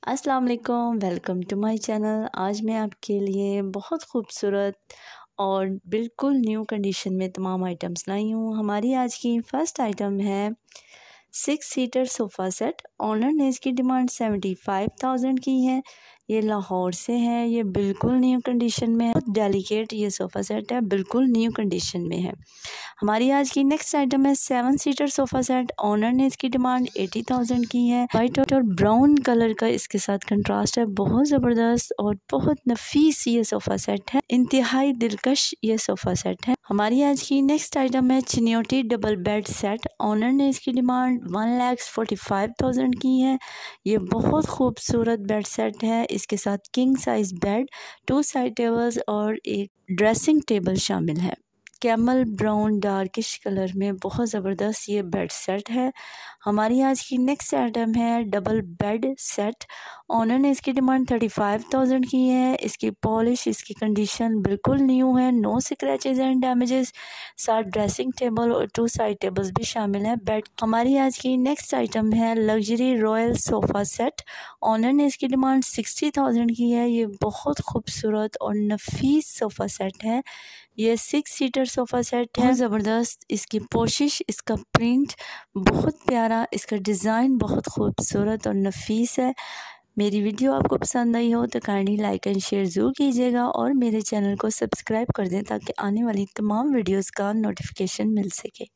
अस्सलाम वालेकुम, welcome to my channel. आज मैं आपके लिए बहुत खूबसूरत और बिल्कुल न्यू कंडीशन में तमाम आइटम्स लाई हूँ। हमारी आज की फ़र्स्ट आइटम है 6 सीटर सोफ़ा सेट। ऑनर ने इसकी डिमांड 75,000 की है। ये लाहौर से है। ये बिल्कुल न्यू कंडीशन में है। बहुत डेलिकेट ये सोफ़ा सेट है, बिल्कुल न्यू कंडीशन में है। हमारी आज की नेक्स्ट आइटम है 7 सीटर सोफ़ा सेट। ऑनर ने इसकी डिमांड 80,000 की है। वाइट और ब्राउन कलर का इसके साथ कंट्रास्ट है, बहुत ज़बरदस्त और बहुत नफीस ये सोफ़ा सेट है। इंतहाई दिलकश ये सोफ़ा सेट है। हमारी आज की नेक्स्ट आइटम है Chinioti double bed set. Owner ने इसकी डिमांड 1,45,000 की है। ये बहुत खूबसूरत बेड सेट है। इसके साथ king size bed, 2 side tables और एक ड्रेसिंग टेबल शामिल है। कैमल ब्राउन डार्किश कलर में बहुत ज़बरदस्त ये बेड सेट है। हमारी आज की नेक्स्ट आइटम है डबल बेड सेट। ऑनर ने इसकी डिमांड 35,000 की है। इसकी पॉलिश, इसकी कंडीशन बिल्कुल न्यू है, नो स्क्रैचेस एंड डैमेजेस। साथ ड्रेसिंग टेबल और 2 साइड टेबल्स भी शामिल है बेड। हमारी आज की नेक्स्ट आइटम है luxury royal sofa set. Owner ने इसकी डिमांड 60,000 की है। ये बहुत खूबसूरत और नफीस सोफ़ा सेट है। ये 6 सीटर सोफ़ा सेट है, बहुत ज़बरदस्त। इसकी पोशिश, इसका प्रिंट बहुत प्यारा, इसका डिज़ाइन बहुत खूबसूरत और नफीस है। मेरी वीडियो आपको पसंद आई हो तो काइंडली लाइक एंड शेयर ज़रूर कीजिएगा और मेरे चैनल को सब्सक्राइब कर दें ताकि आने वाली तमाम वीडियोस का नोटिफिकेशन मिल सके।